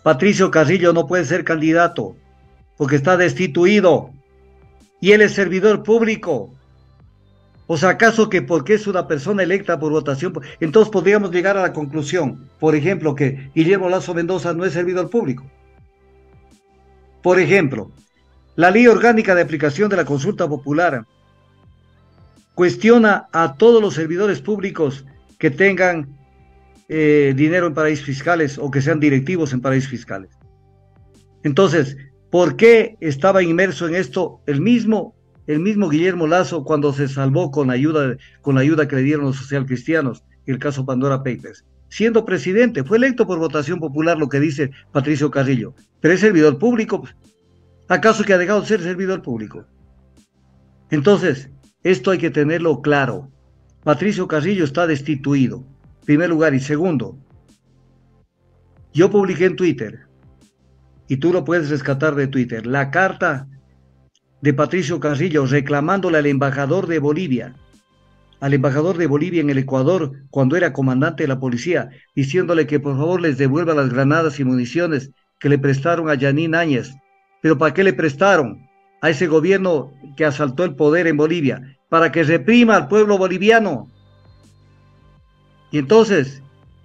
Patricio Carrillo no puede ser candidato porque está destituido y él es servidor público. O sea, ¿acaso que porque es una persona electa por votación? Entonces podríamos llegar a la conclusión, por ejemplo, que Guillermo Lasso Mendoza no es servidor público. Por ejemplo, la ley orgánica de aplicación de la consulta popular cuestiona a todos los servidores públicos que tengan dinero en paraísos fiscales o que sean directivos en paraísos fiscales. Entonces, ¿por qué estaba inmerso en esto el mismo Guillermo Lasso cuando se salvó con la ayuda que le dieron los socialcristianos, el caso Pandora Papers? Siendo presidente, fue electo por votación popular, lo que dice Patricio Carrillo, pero es servidor público. ¿Acaso que ha dejado de ser servidor público? Entonces, esto hay que tenerlo claro. Patricio Carrillo está destituido, en primer lugar. Y segundo, yo publiqué en Twitter, y tú lo puedes rescatar de Twitter, la carta de Patricio Carrillo reclamándole al embajador de Bolivia en el Ecuador, cuando era comandante de la policía, diciéndole que por favor les devuelva las granadas y municiones que le prestaron a Yanine Áñez. ¿Pero para qué le prestaron? A ese gobierno que asaltó el poder en Bolivia, para que reprima al pueblo boliviano. Y entonces,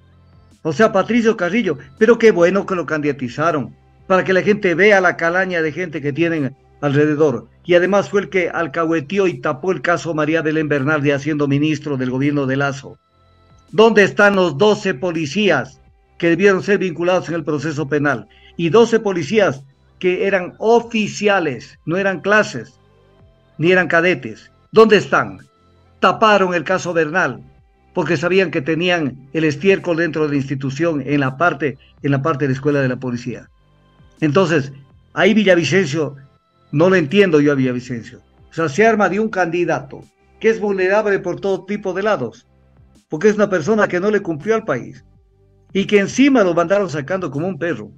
o sea, Patricio Carrillo, pero qué bueno que lo candidatizaron, para que la gente vea la calaña de gente que tienen alrededor. Y además fue el que alcahueteó y tapó el caso María Belén Bernardi siendo ministro del gobierno de Lasso. ¿Dónde están los 12 policías que debieron ser vinculados en el proceso penal? Y 12 policías que eran oficiales, no eran clases, ni eran cadetes. ¿Dónde están? Taparon el caso Bernal, porque sabían que tenían el estiércol dentro de la institución en la parte de la escuela de la policía. Entonces, ahí Villavicencio, no lo entiendo yo a Villavicencio. O sea, se arma de un candidato que es vulnerable por todo tipo de lados, porque es una persona que no le cumplió al país y que encima lo mandaron sacando como un perro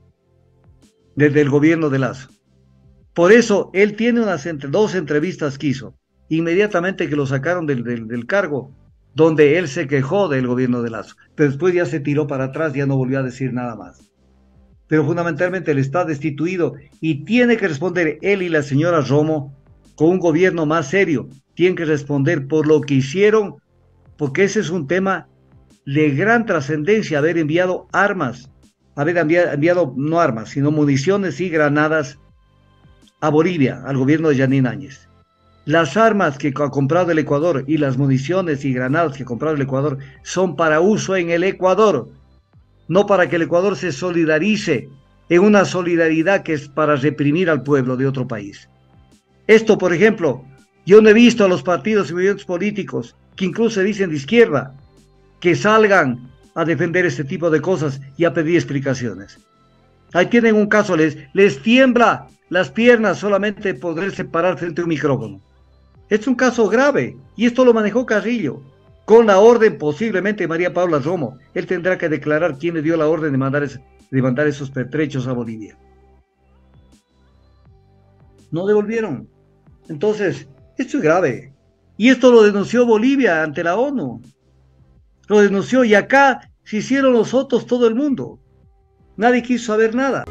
desde el gobierno de Lasso. Por eso él tiene dos entrevistas que hizo inmediatamente que lo sacaron del cargo, donde él se quejó del gobierno de Lasso, pero después ya se tiró para atrás, ya no volvió a decir nada más. Pero fundamentalmente él está destituido y tiene que responder él y la señora Romo con un gobierno más serio. Tienen que responder por lo que hicieron, porque ese es un tema de gran trascendencia, haber enviado armas, haber enviado no armas, sino municiones y granadas a Bolivia, al gobierno de Yanine Áñez. Las armas que ha comprado el Ecuador y las municiones y granadas que ha comprado el Ecuador son para uso en el Ecuador, no para que el Ecuador se solidarice en una solidaridad que es para reprimir al pueblo de otro país. Esto, por ejemplo, yo no he visto a los partidos y movimientos políticos que incluso se dicen de izquierda que salgan a defender este tipo de cosas y a pedir explicaciones. Ahí tienen un caso, les tiembla las piernas solamente poderse parar frente a un micrófono. Es un caso grave y esto lo manejó Carrillo con la orden posiblemente de María Paula Romo. Él tendrá que declarar quién le dio la orden de mandar esos pertrechos a Bolivia. No devolvieron. Entonces, esto es grave. Y esto lo denunció Bolivia ante la ONU. Lo denunció y acá se hicieron los votos todo el mundo. Nadie quiso saber nada.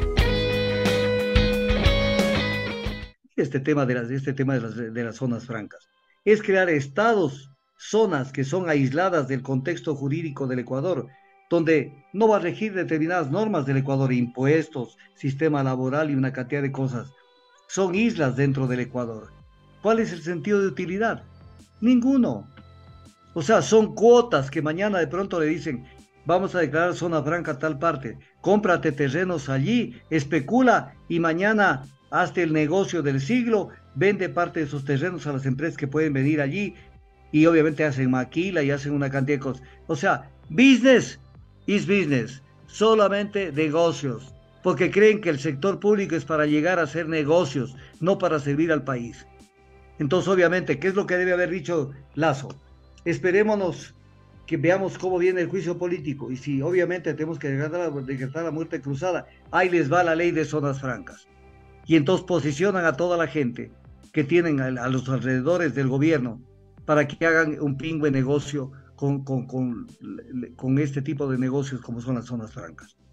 Este tema de las zonas francas es crear estados, zonas que son aisladas del contexto jurídico del Ecuador, donde no va a regir determinadas normas del Ecuador, impuestos, sistema laboral y una cantidad de cosas. Son islas dentro del Ecuador. ¿Cuál es el sentido de utilidad? Ninguno. O sea, son cuotas que mañana de pronto le dicen, vamos a declarar zona franca tal parte, cómprate terrenos allí, especula y mañana hazte el negocio del siglo, vende parte de esos terrenos a las empresas que pueden venir allí y obviamente hacen maquila y hacen una cantidad de cosas. O sea, business is business, solamente negocios, porque creen que el sector público es para llegar a hacer negocios, no para servir al país. Entonces, obviamente, ¿qué es lo que debe haber dicho Lasso? Esperémonos que veamos cómo viene el juicio político y si obviamente tenemos que decretar la muerte cruzada, ahí les va la ley de zonas francas. Y entonces posicionan a toda la gente que tienen a los alrededores del gobierno para que hagan un pingüe negocio con este tipo de negocios como son las zonas francas.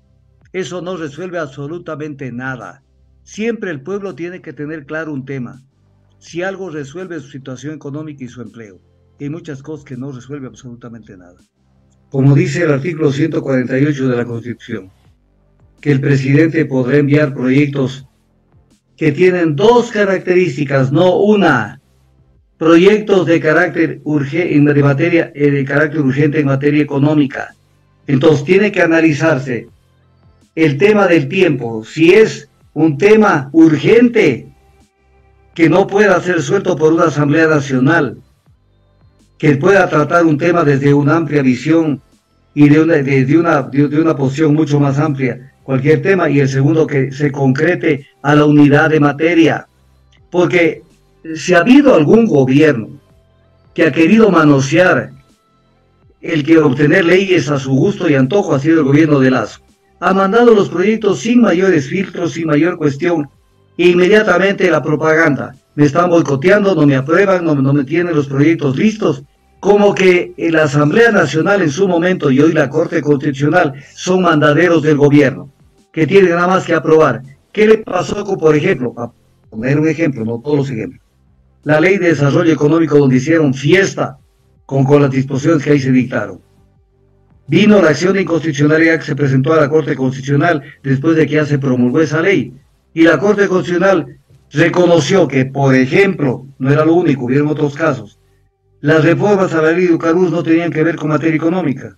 Eso no resuelve absolutamente nada. Siempre el pueblo tiene que tener claro un tema. Si algo resuelve su situación económica y su empleo, hay muchas cosas que no resuelve absolutamente nada. Como dice el artículo 148 de la Constitución, que el presidente podrá enviar proyectos que tienen dos características, no una, proyectos de carácter urgente, de carácter urgente en materia económica. Entonces tiene que analizarse el tema del tiempo, si es un tema urgente que no pueda ser suelto por una Asamblea Nacional, que pueda tratar un tema desde una amplia visión y de una posición mucho más amplia, cualquier tema, y el segundo que se concrete a la unidad de materia. Porque si ha habido algún gobierno que ha querido manosear el que obtener leyes a su gusto y antojo, ha sido el gobierno de Lazo. Ha mandado los proyectos sin mayores filtros, sin mayor cuestión, e inmediatamente la propaganda. Me están boicoteando, no me aprueban, no me tienen los proyectos listos, como que la Asamblea Nacional en su momento y hoy la Corte Constitucional son mandaderos del gobierno, que tienen nada más que aprobar. ¿Qué le pasó con, por ejemplo, para poner un ejemplo, no todos los ejemplos, la Ley de Desarrollo Económico, donde hicieron fiesta con las disposiciones que ahí se dictaron? Vino la acción de inconstitucionalidad que se presentó a la Corte Constitucional después de que ya se promulgó esa ley, y la Corte Constitucional reconoció que, por ejemplo, no era lo único, hubieron otros casos, las reformas a la ley de hidrocarburos no tenían que ver con materia económica.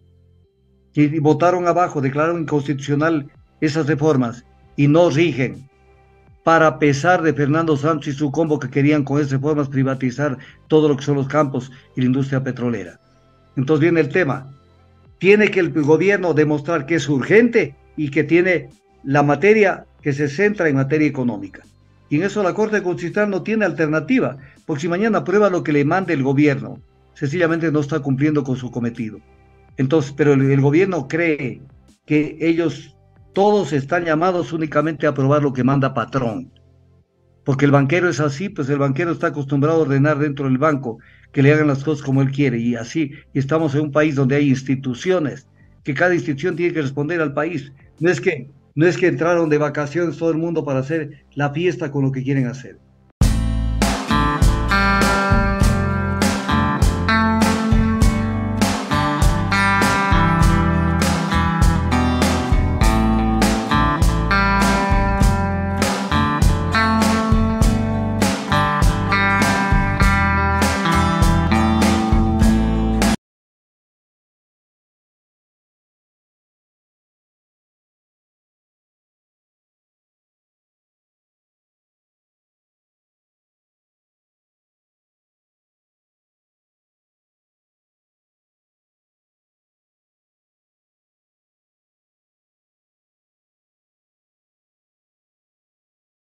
Y votaron abajo, declararon inconstitucional esas reformas y no rigen. Para pesar de Fernando Santos y su combo que querían con esas reformas privatizar todo lo que son los campos y la industria petrolera. Entonces viene el tema. Tiene que el gobierno demostrar que es urgente y que tiene la materia que se centra en materia económica. Y en eso la Corte Constitucional no tiene alternativa, porque si mañana aprueba lo que le mande el gobierno, sencillamente no está cumpliendo con su cometido. Entonces, pero el gobierno cree que ellos todos están llamados únicamente a aprobar lo que manda patrón. Porque el banquero es así, pues el banquero está acostumbrado a ordenar dentro del banco que le hagan las cosas como él quiere, y así, y estamos en un país donde hay instituciones, que cada institución tiene que responder al país. No es que entraron de vacaciones todo el mundo para hacer la fiesta con lo que quieren hacer.